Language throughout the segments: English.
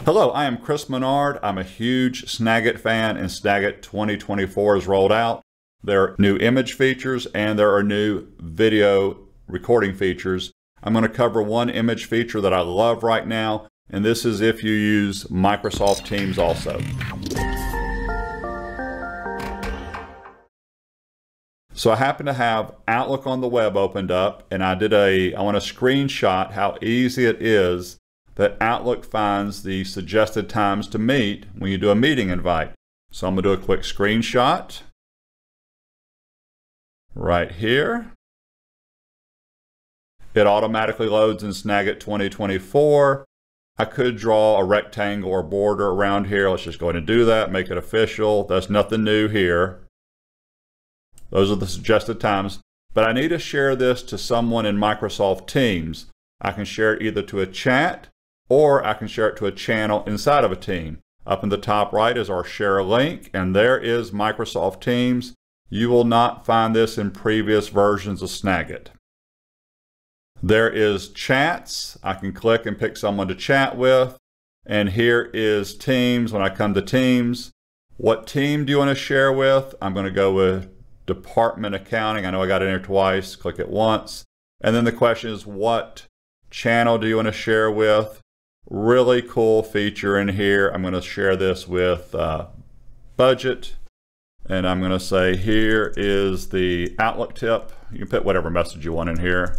Hello, I am Chris Menard. I'm a huge SnagIt fan, and SnagIt 2024 is rolled out. There are new image features and there are new video recording features. I'm going to cover one image feature that I love right now, and this is if you use Microsoft Teams also. So I happen to have Outlook on the web opened up, and I want to screenshot how easy it is that Outlook finds the suggested times to meet when you do a meeting invite. So I'm going to do a quick screenshot right here. It automatically loads in SnagIt 2024. I could draw a rectangle or border around here. Let's just go ahead and do that, make it official. That's nothing new here. Those are the suggested times. But I need to share this to someone in Microsoft Teams. I can share it either to a chat or I can share it to a channel inside of a team. Up in the top right is our share link, and there is Microsoft Teams. You will not find this in previous versions of SnagIt. There is chats. I can click and pick someone to chat with. And here is Teams. When I come to Teams, what team do you want to share with? I'm going to go with Department Accounting. I know I got it in here twice. Click it once. And then the question is, what channel do you want to share with? Really cool feature in here. I'm going to share this with budget. And I'm going to say, here is the Outlook tip. You can put whatever message you want in here.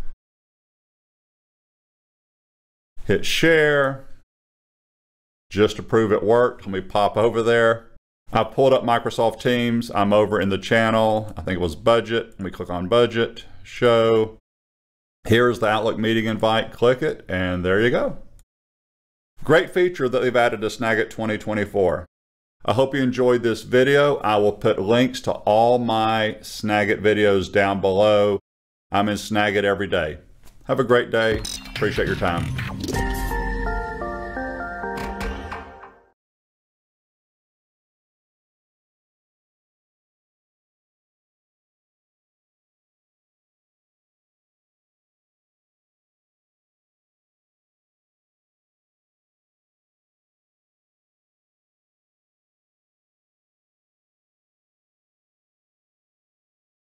Hit share. Just to prove it worked, let me pop over there. I pulled up Microsoft Teams. I'm over in the channel. I think it was budget. Let me click on budget, show. Here's the Outlook meeting invite. Click it, and there you go. Great feature that they've added to SnagIt 2024. I hope you enjoyed this video. I will put links to all my SnagIt videos down below. I'm in SnagIt every day. Have a great day. Appreciate your time.